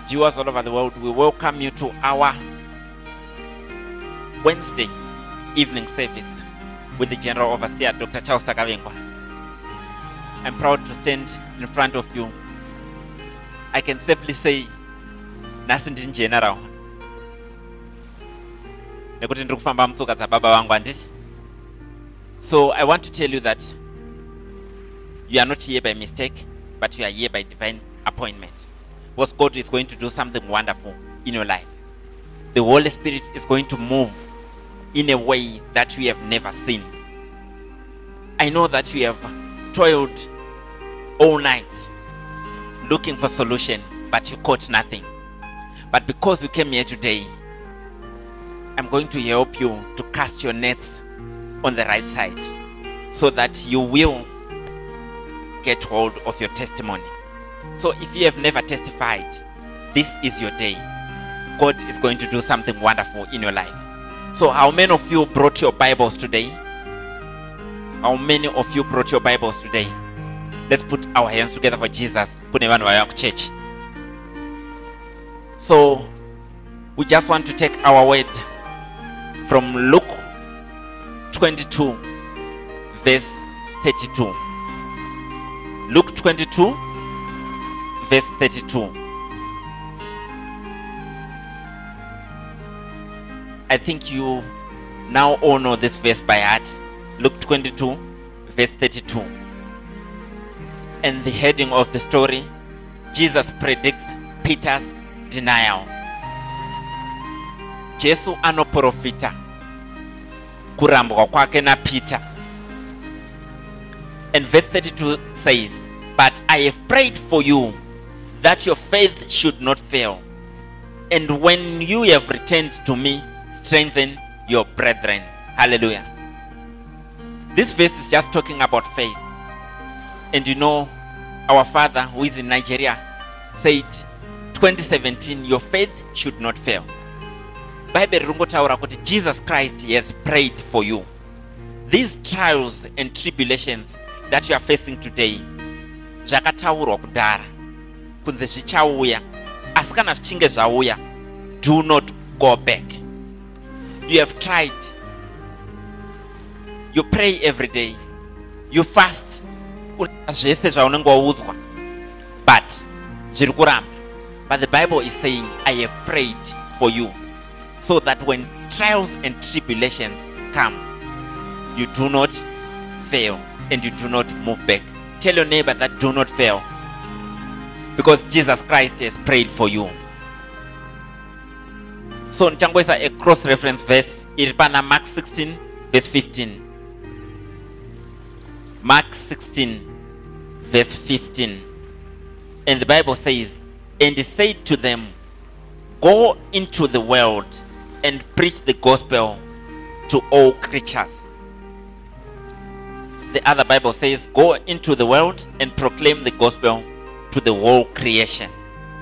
viewers all over the world, we welcome you to our Wednesday evening service with the General Overseer, Dr. Charles Takavengwa. I'm proud to stand in front of you. I can safely say, Nasindin General. So I want to tell you that you are not here by mistake, but you are here by divine appointment. Because God is going to do something wonderful in your life. The Holy Spirit is going to move in a way that we have never seen. I know that you have toiled all night looking for solution, but you caught nothing. But because you came here today, I'm going to help you to cast your nets on the right side so that you will get hold of your testimony. So if you have never testified, this is your day. God is going to do something wonderful in your life. So how many of you brought your Bibles today? How many of you brought your Bibles today? Let's put our hands together for Jesus. Church. So we just want to take our word from Luke 22 verse 32. Luke 22 verse 32. I think you now all know this verse by heart. Luke 22 verse 32. And the heading of the story, Jesus predicts Peter's denial. Jesu anoprofita kurambwa kwake na Peter. And verse 32 says, but I have prayed for you that your faith should not fail. And when you have returned to me, strengthen your brethren. Hallelujah. This verse is just talking about faith. And you know, our father who is in Nigeria said, 2017, your faith should not fail. Bible rungotaura kuti Jesus Christ has prayed for you. These trials and tribulations that you are facing today, zvakataurwa kudhara kunze zvichauya, asi kana zvichinge zvauya, do not go back. You have tried, you pray every day, you fast zvese zvaunenge waudzwa, but zviri kuramba. But the Bible is saying, I have prayed for you, so that when trials and tribulations come, you do not fail and you do not move back. Tell your neighbor that do not fail, because Jesus Christ has prayed for you. So nchangwesa a cross reference verse iripana Mark 16 verse 15. Mark 16 verse 15. And the Bible says, and he said to them, go into the world and preach the gospel to all creatures. The other Bible says, go into the world and proclaim the gospel to the whole creation.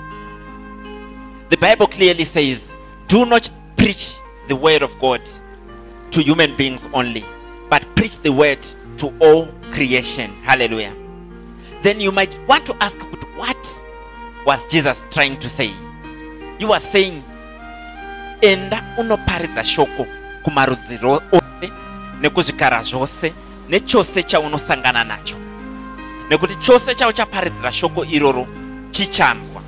The Bible clearly says, do not preach the word of God to human beings only, but preach the word to all creation. Hallelujah. Then you might want to ask, what was Jesus trying to say? You are saying, enda unoparidza shoko kumarudzi ose nekuzvikara zvose nechose chaunosangana nacho, nekuti chose chauchaparidzira shoko iroro chichanzwa.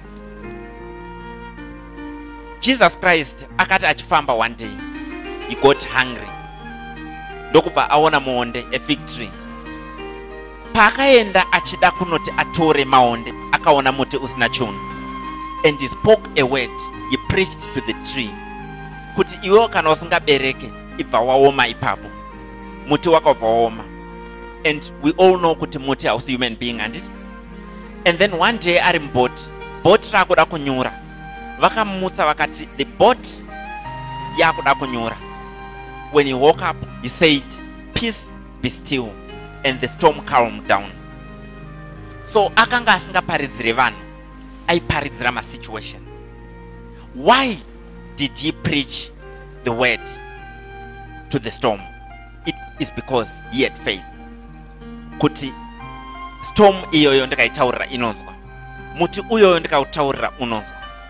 Jesus Christ akati achifamba one day, he got hungry. Ndokubva aona muonde, a fig tree. Paakaenda achida kunoti atore maonde, akaona muti usina chinhu. And he spoke a word, he preached to the tree, kuti iwewo kana usingabereke ibva waoma ipapo, muti wakabva waoma. And we all know kuti muti hausi human being, handiti? And then one day ari mubhoti, bhoti rakuda kunyura, vakamutsa vakati the boat yakuda kunyura. When he woke up, he said, peace be still, and the storm calmed down. So akanga asingaparidzire vanhu, aiparidzira masituations. Why did he preach the word to the storm? It is because he had faith. Kuti storm iyoyo ndikaitaurira inonzwa, muti uyoyo ndikautaurira unonzwa.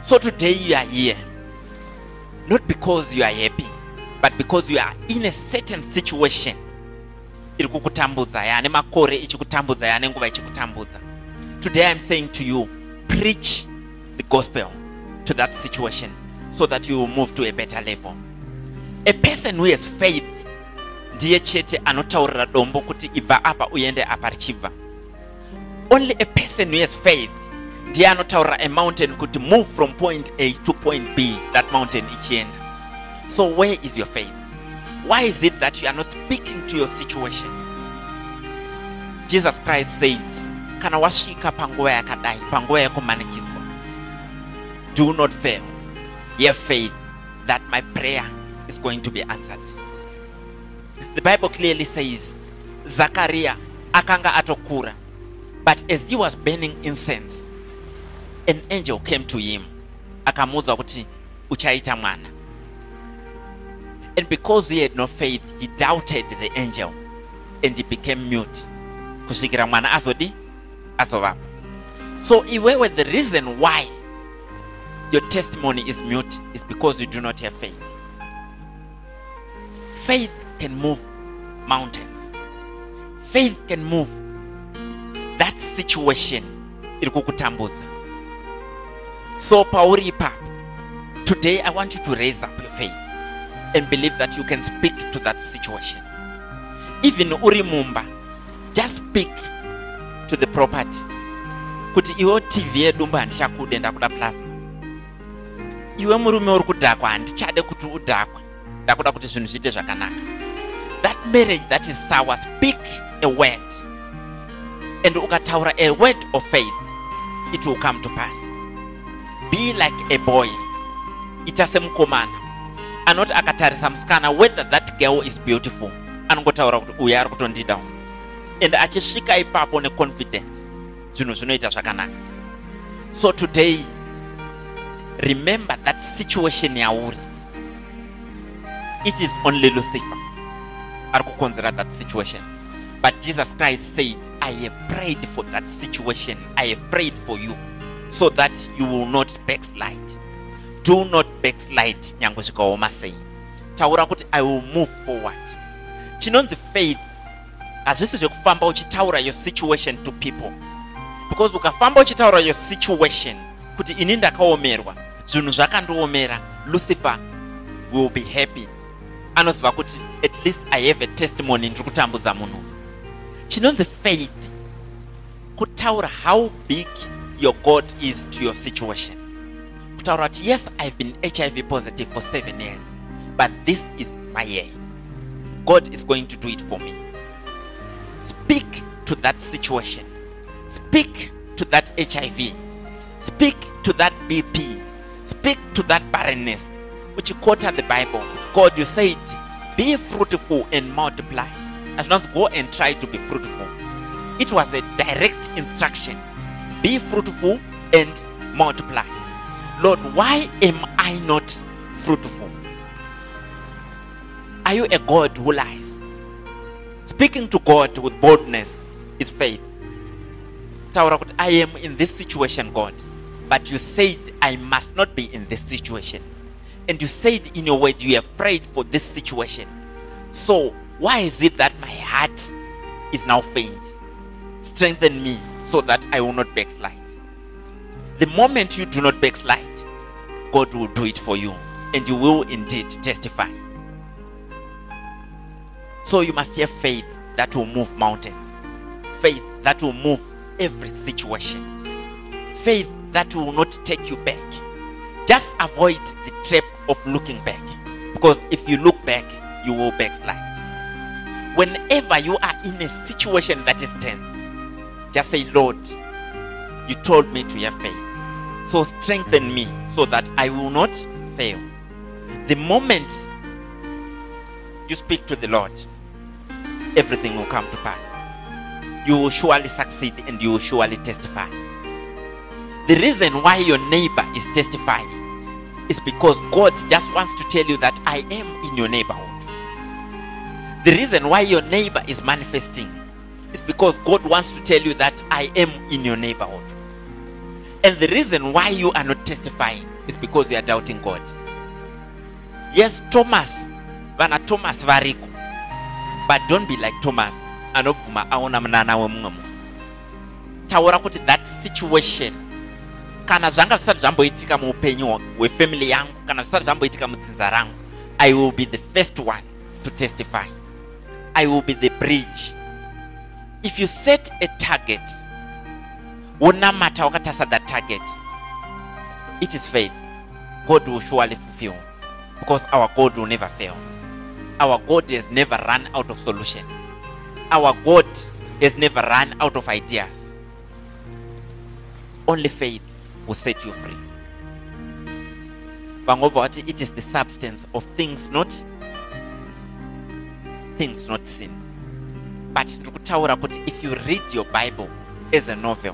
So today you are here, not because you are happy, but because you are in a certain situation. Today I'm saying to you, preach the gospel to that situation so that you will move to a better level. A person who has faith ndiye chete anotaurira dombo kuti ibva apa uende apa richiva. Only a person who has faith ndiye anotaurira a mountain kuti move from point A to point B, that mountain ichienda. So where is your faith? Why is it that you are not speaking to your situation? Jesus Christ said, kana wasvika panguva yakadai, panguva yakumanikidzwa, do not fail. Have faith that my prayer is going to be answered. The Bible clearly says, Zachariah akanga atokura, but as he was burning incense, an angel came to him, akamuudza kuti uchaita mwana. And because he had no faith, he doubted the angel and he became mute. Kusvikira mwana azova. So iwewe, the reason why your testimony is mute is because you do not have faith. Faith can move mountains. Faith can move that situation. So Pauripa, today I want you to raise up your faith and believe that you can speak to that situation. Even Urimumba, just speak to the property. Kuti iwo TV edumba ndichakude ndakuda plasma. Iwe murume uri kudhakwa handichade kuti udhakwe. Ndakuda kuti zvinhu zviite zvakanaka. That marriage that is sour, speak a word. And ukataura a word of faith, it will come to pass. Be like a boy. Itasemukomana. Anoti akatarisa musikana whether that girl is beautiful. Anongotaura kuti uya ari kutondida. And achisvika ipapo neconfidence. Zvinhu zvinoita zvakanaka. So today, remember that situation yauri. It is only Lucifer ari kukonzera that situation. But Jesus Christ said, I have prayed for that situation. I have prayed for you so that you will not backslide. Do not backslide. Nyango zvikaoma sei. Taura kuti I will move forward. Chinonzi faith hazvisi zvekufamba uchitaura your situation to people. Because ukafamba uchitaura your situation kuti ini ndakaomerwa, zvinhu zvakandoomera, Lucifer will be happy. Anoziva kuti at least I have a testimony ndiri kutambudza munhu. Chinonzi faith kutaura how big your God is to your situation. Kutaura kuti yes, I've been HIV positive for 7 years, but this is my year. God is going to do it for me. Speak to that situation. Speak to that HIV. Speak to that BP. Speak to that barrenness, which you quoted the Bible. God, you said, be fruitful and multiply. As not go and try to be fruitful. It was a direct instruction. Be fruitful and multiply. Lord, why am I not fruitful? Are you a God who lies? Speaking to God with boldness is faith. I am in this situation, God, but you said I must not be in this situation. And you said in your word you have prayed for this situation. So why is it that my heart is now faint? Strengthen me so that I will not backslide. The moment you do not backslide, God will do it for you, and you will indeed testify. So you must have faith that will move mountains. Faith that will move every situation. Faith that will not take you back. Just avoid the trap of looking back. Because if you look back, you will backslide. Whenever you are in a situation that is tense, just say, Lord, you told me to have faith. So strengthen me so that I will not fail. The moment you speak to the Lord, everything will come to pass. You will surely succeed and you will surely testify. The reason why your neighbor is testifying is because God just wants to tell you that I am in your neighborhood. The reason why your neighbor is manifesting is because God wants to tell you that I am in your neighborhood. And the reason why you are not testifying it's because you are doubting God. Yes, Thomas, vana Thomas variko, but don't be like Thomas. Anobvuma aona mnana wemumwe munhu. Taura kuti that situation, kana zvanga zvisati zvamboitika muupenyu hwefamily yangu, kana zvisati zvamboitika mudzinza rangu, I will be the first one to testify. I will be the bridge. If you set a target, unamata wakatasa that target, it is faith. God will surely fulfill, because our God will never fail. Our God has never run out of solution. Our God has never run out of ideas. Only faith will set you free. It is the substance of things not seen. But if you read your Bible as a novel,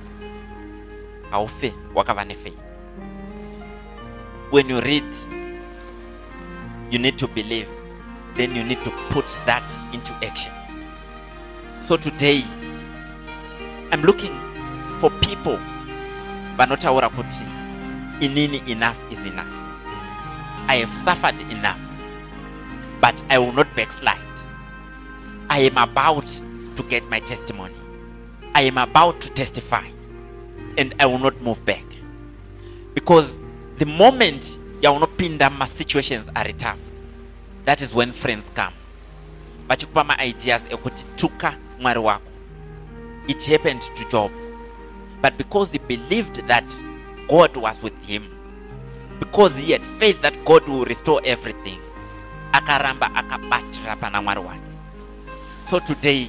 when you read, you need to believe, then you need to put that into action. So today, I'm looking for people, but not our kuti. Inini, enough is enough. I have suffered enough, but I will not backslide. I am about to get my testimony. I am about to testify, and I will not move back. Because the moment you will not pin down, my situations are tough. That is when friends come. But you my ideas, it happened to Job. But because he believed that God was with him, because he had faith that God will restore everything, akaramba akabatra pana mwari wake. So today,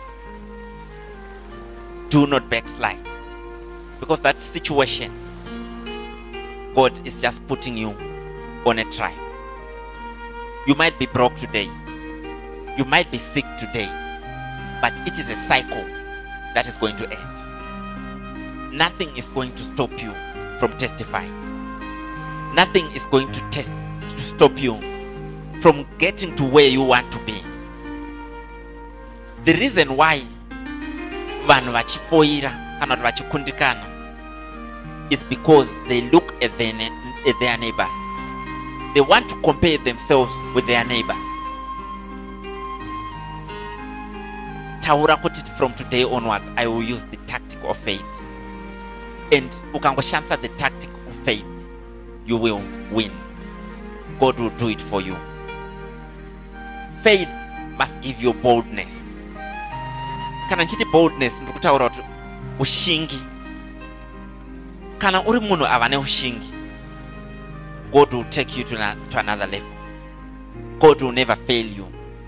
do not backslide, because that situation, God is just putting you on a trial. You might be broke today, you might be sick today, but it is a cycle that is going to end. Nothing is going to stop you from testifying. Nothing is going to stop you from getting to where you want to be. The reason why vanhu vachifoira kana kuti vachikundikana is because they look at their neighbors. They want to compare themselves with their neighbors. Taura kuti from today onwards, I will use the tactic of faith. And ukangoshandisa the tactic of faith, you will win. God will do it for you. Faith must give you boldness. Kana nchiti boldness ndikutaura kuti ushingi. Kana uri munhu avane ushingi, God will take you to another level. God will never fail you.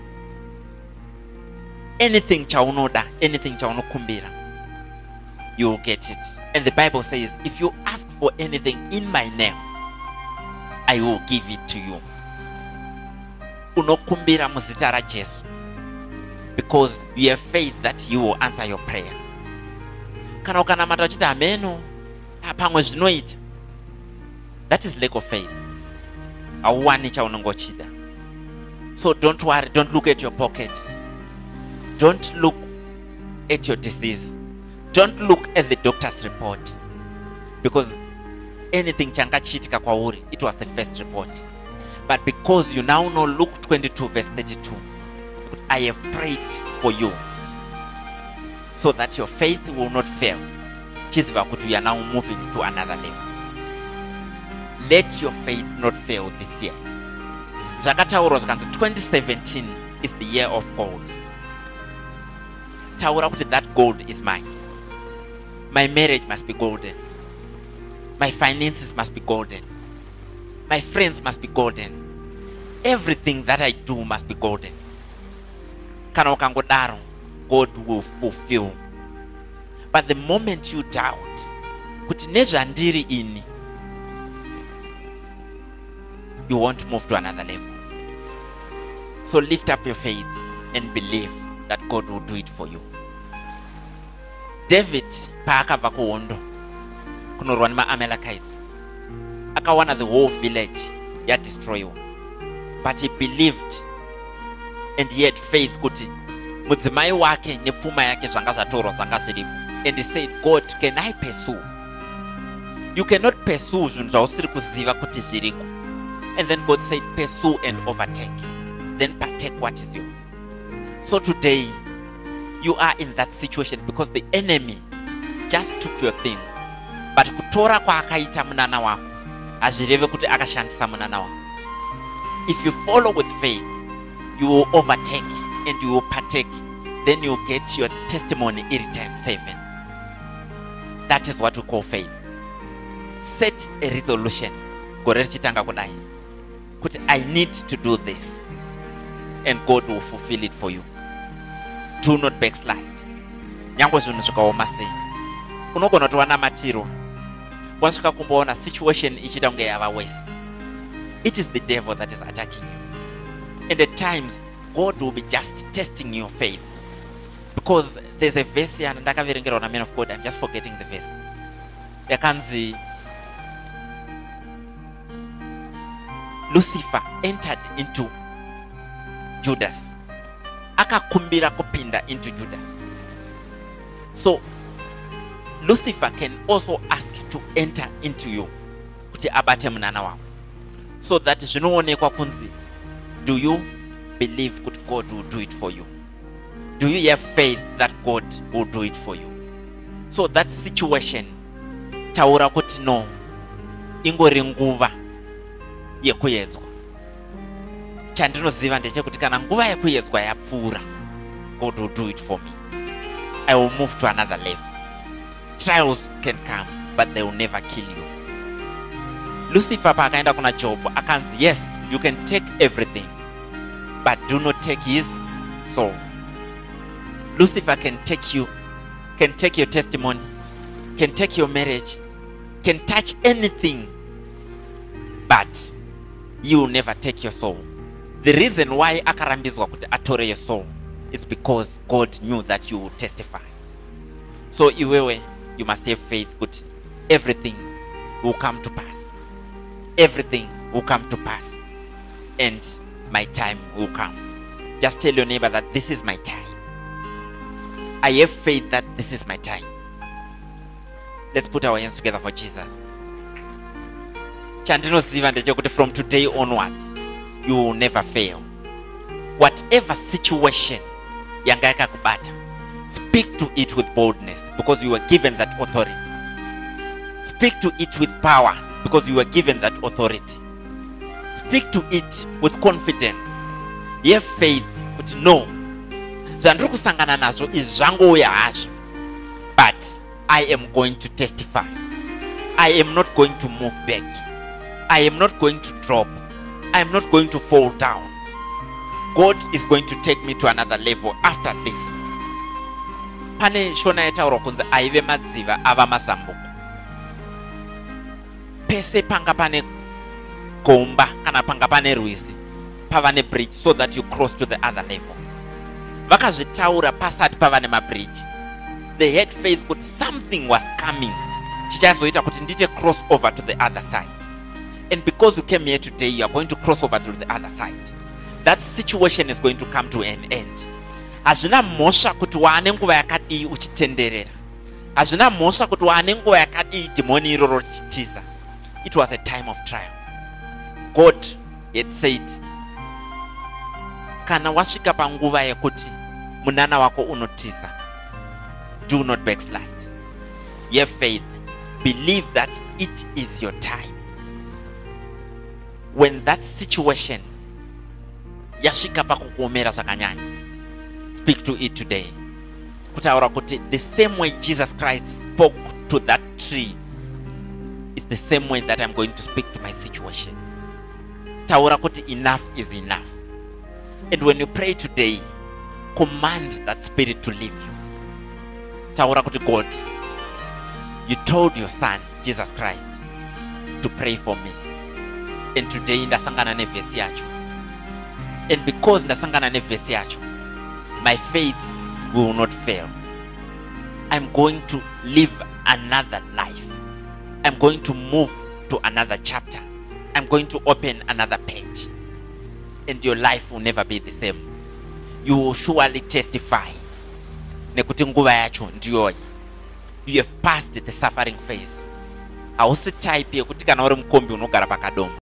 Anything chaunoda, anything chaunokumbira, you will get it. And the Bible says, if you ask for anything in my name, I will give it to you. Unokumbira muzita ra Jesu, because you have faith that he will answer your prayer. Kana ukanamata uchiti ameno pamwe zvinoita, that is lack of faith. Auwani chaunongochida. So don't worry, don't look at your pocket. Don't look at your disease. Don't look at the doctor's report, because anything changachitika kwauri, it was the first report. But because you now know Luke 22 verse 32, I have prayed for you so that your faith will not fail. You are now moving to another level. Let your faith not fail this year. 2017 is the year of gold. That gold is mine. My marriage must be golden. My finances must be golden. My friends must be golden. Everything that I do must be golden. Kana ukangodaro, God will fulfill. But the moment you doubt, kuti nezvandiri ini, you won't move to another level. So lift up your faith and believe that God will do it for you. David paakabva kuhondo kunorwa nemaAmalekites, akawana the whole village yadestroywa, but he believed and he had faith kuti mudzimai wake nepfuma yake zvanga zvatorwa zvanga zviripo. And he said, God, can I pursue? You cannot pursue zvinhu zvausiri kuziva kuti zviriko. And then God said, pursue and overtake. Then partake what is yours. So today, you are in that situation because the enemy just took your things. But kutora kwaakaita munana wako hazvireve kuti akashandisa munana wako. If you follow with faith, you will overtake and you will partake. Then you will get your testimony every time 7. That is what we call faith. Set a resolution. Gore richitanga kudai kuti I need to do this, and God will fulfill it for you. Do not backslide. Nyangwe zvinhu zvikaoma sei, unogona kuti wanamatirwa, wasvika kumboona situation ichiita kunge yava worse. It is the devil that is attacking you. And at times, God will be just testing your faith. Because there's a verse here, and ndakaverengerwa na man of God, I'm just forgetting the verse. Yakanzi, Lucifer entered into Judas. Akakumbira kupinda into Judas. So, Lucifer can also ask to enter into you. Kuti abate munana wako. So that zvinoonekwa kunzi, do you believe that God will do it for you? Do you have faith that God will do it for you? So that situation, taura kuti no, ingori nguva yekuyedzwa. Chandinoziva ndechekuti kana nguva yekuyedzwa yapfuura, God will do it for me. I will move to another level. Trials can come, but they will never kill you. Lucifer paakaenda kuna Job akanzi, yes, you can take everything, but do not take his soul. Lucifer can take you, can take your testimony, can take your marriage, can touch anything, but you will never take your soul. The reason why akarambizwa kuti atore your soul is because God knew that you would testify. So iwewe, you must have faith that everything will come to pass. Everything will come to pass, and my time will come. Just tell your neighbor that this is my time. I have faith that this is my time. Let's put our hands together for Jesus. Chandinoziva ndechekuti from today onwards, you will never fail. Whatever situation yanga yakakubata, speak to it with boldness because you were given that authority. Speak to it with power because you were given that authority. Speak to it with confidence. You have faith, but no. Zvandiri kusangana nazvo izvangouya hazvo, but I am going to testify. I am not going to move back. I am not going to drop. I am not going to fall down. God is going to take me to another level after this. Pane shona yataura kunzi aive madziva ava mazambuko. Pese panga pane gomba kana panga pane rwizi pavane bridge so that you cross to the other level. Vakazvitaura pasati pavane mabridge. They had faith that something was coming. Chichazoita kuti ndite cross over to the other side. And because you came here today, you are going to cross over to the other side. That situation is going to come to an end. Hazvina mhosva kuti waane nguva yakadii uchitenderera. Hazvina mhosva kuti waane nguva yakadii dhimoni iroro richitiza. It was a time of trial. God had said, kana wasvika panguva yekuti munana wako unotiza, do not backslide. You have faith. Believe that it is your time. When that situation yasvika pakukuomera zvakanyanya, speak to it today. Kutaura kuti the same way Jesus Christ spoke to that tree is the same way that I'm going to speak to my situation. Taura kuti enough is enough. And when you pray today, command that spirit to leave you. Taura kuti God, you told your son Jesus Christ to pray for me, and today ndasangana nevhesi yacho. And because ndasangana nevhesi yacho, my faith will not fail. I'm going to live another life. I'm going to move to another chapter. I'm going to open another page. And your life will never be the same. You will surely testify. Nekuti nguva yacho ndiyoyi. You have passed the suffering phase. hausi type yekuti kana uri mukombi unogara pakadomo.